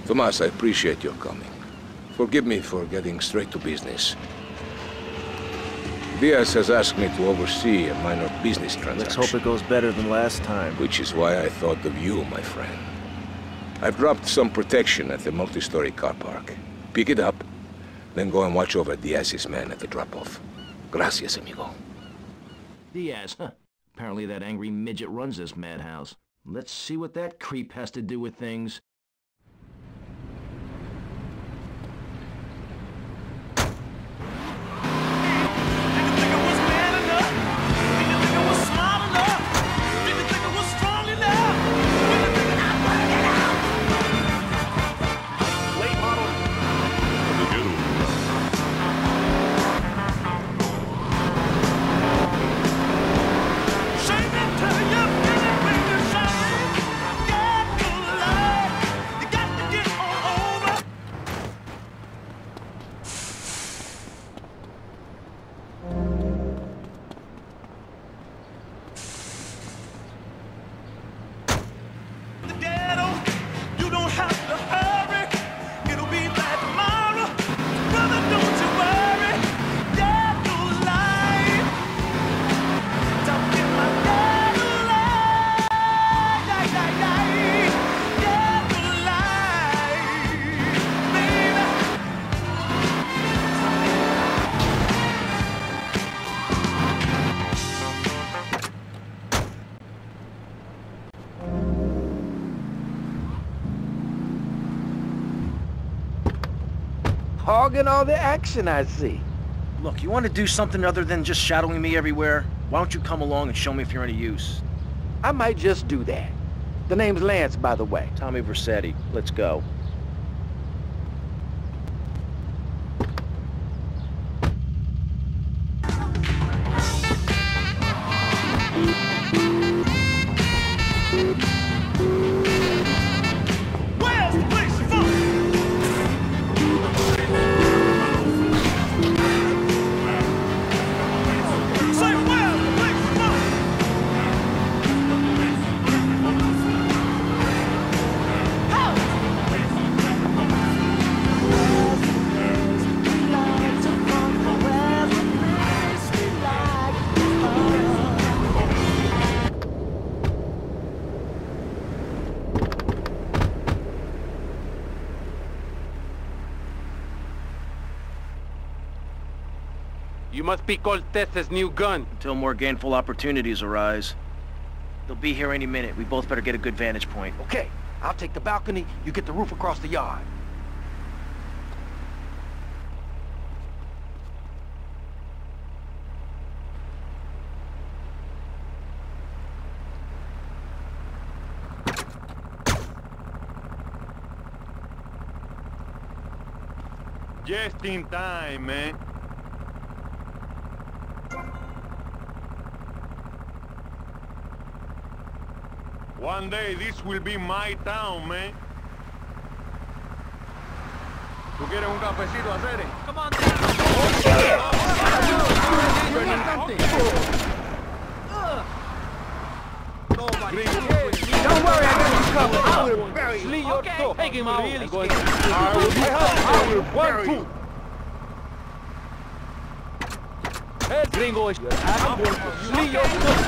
Tomas, I appreciate your coming. Forgive me for getting straight to business. Diaz has asked me to oversee a minor business transaction. Let's hope it goes better than last time. Which is why I thought of you, my friend. I've dropped some protection at the multi-story car park. Pick it up, then go and watch over Diaz's men at the drop-off. Gracias, amigo. Diaz, huh? Apparently that angry midget runs this madhouse. Let's see what that creep has to do with things. Hogging all the action, I see. Look, you want to do something other than just shadowing me everywhere? Why don't you come along and show me if you're any use? I might just do that. The name's Lance, by the way. Tommy Vercetti. Let's go. You must be Cortez's new gun. Until more gainful opportunities arise. They'll be here any minute. We both better get a good vantage point. Okay, I'll take the balcony, you get the roof across the yard. Just in time, man. One day this will be my town, man. ¿Tú quieres un cafecito, Acere? Come on down. Don't worry, I got you covered. I will bury you. Okay, take him out. Really scared. I will bury you. Hey, gringo, I'm going to flee your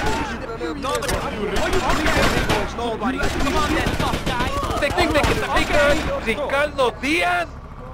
nobody. Come on then, tough guy. They think they can take Ricardo Diaz?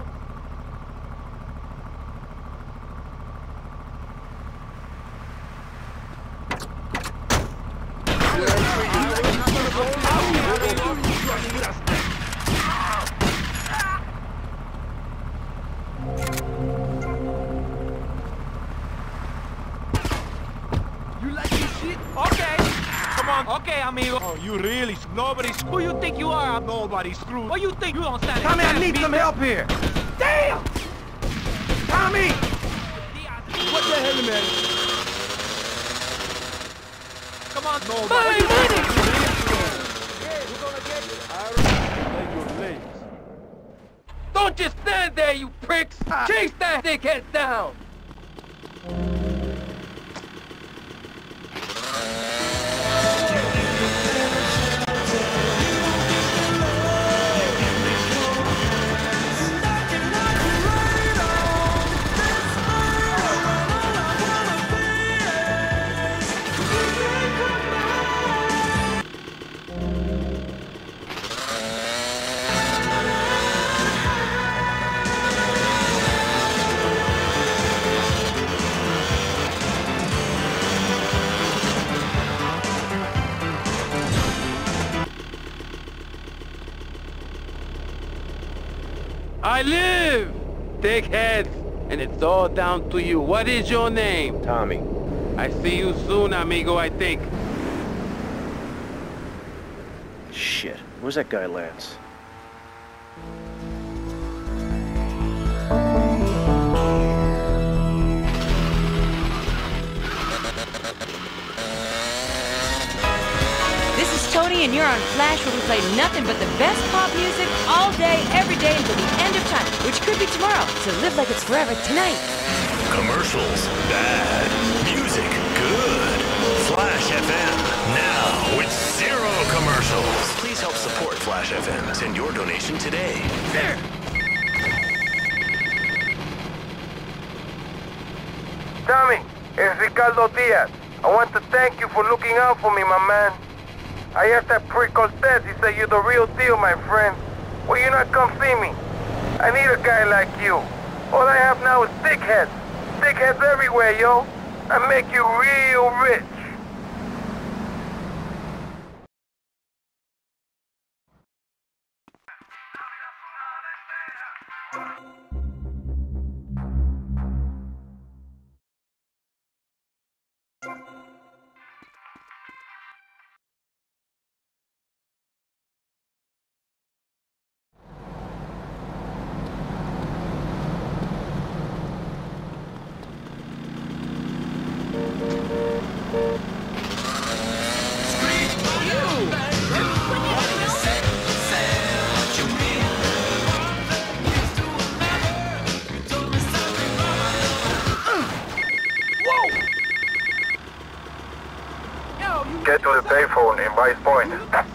Okay, amigo. Oh, you really? Nobody's. Who you think you are? Nobody's screwed. What you think? You don't stand. Tommy, I need some help here. Damn! Tommy! What the hell, man? Come on, nobody. My money! Don't just stand there, you pricks! Chase that dickhead down! I live! Dickheads! And it's all down to you. What is your name? Tommy. I see you soon, amigo, I think. Shit. Where's that guy, Lance? This is Tony, and you're on Flash, where we play nothing but the best pop music all day, every day until the end of time, which could be tomorrow. So live like it's forever tonight. Commercials, bad. Music, good. Flash FM, now with 0 commercials. Please help support Flash FM. Send your donation today. There. Tommy, it's Ricardo Diaz. I want to thank you for looking out for me, my man. I asked that prick Cortez, he said you're the real deal, my friend. Will you not come see me? I need a guy like you. All I have now is dickheads. Dickheads everywhere, yo. I make you real rich. Get to the payphone in Vice Point.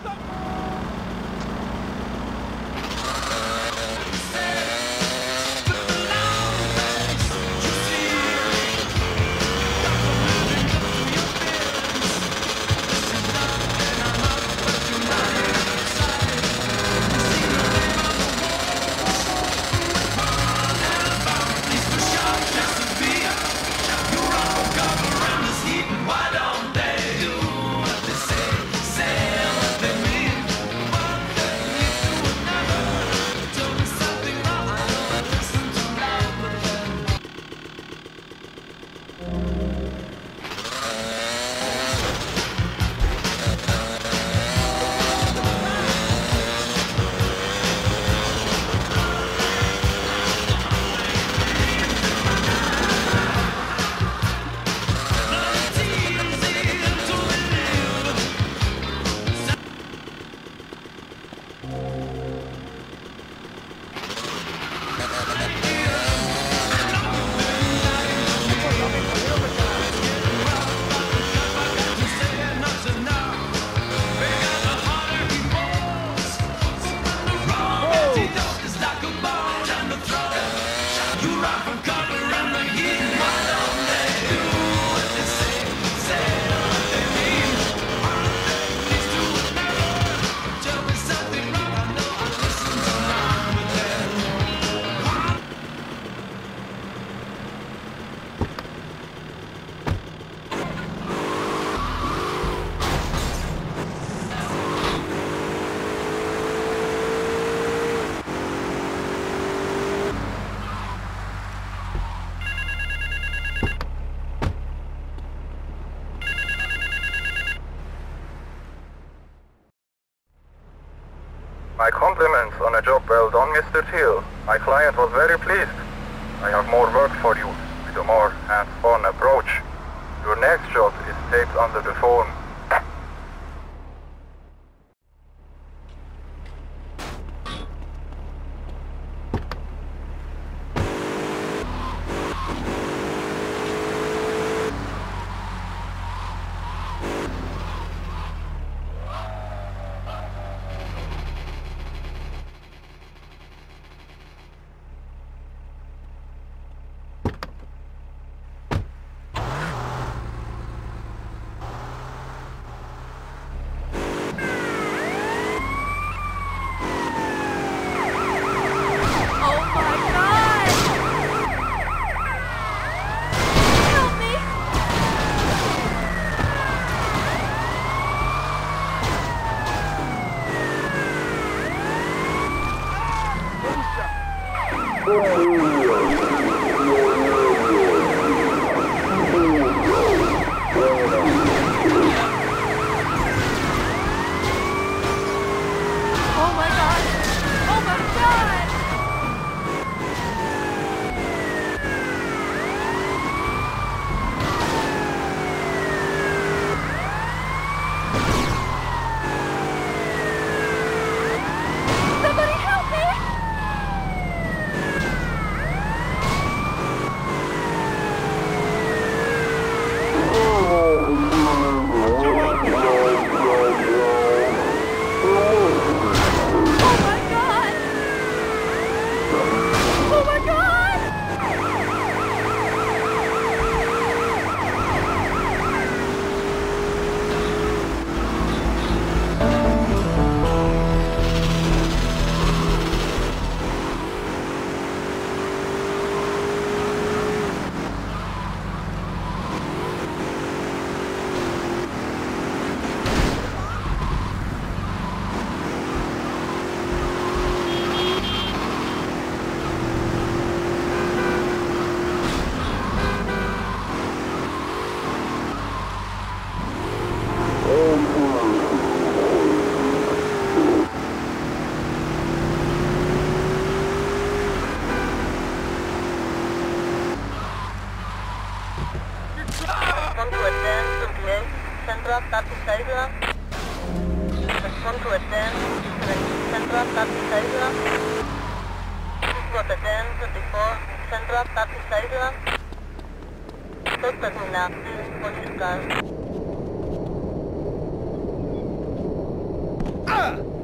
My compliments on a job well done, Mr. Teal. My client was very pleased. I have more work for you, with a more hands-on approach. Your next job is taped under the phone. Respond to attend 28, Central 36. Respond to attend 17, Central 36. To attend 24, Central 36. Estoy terminando, police car.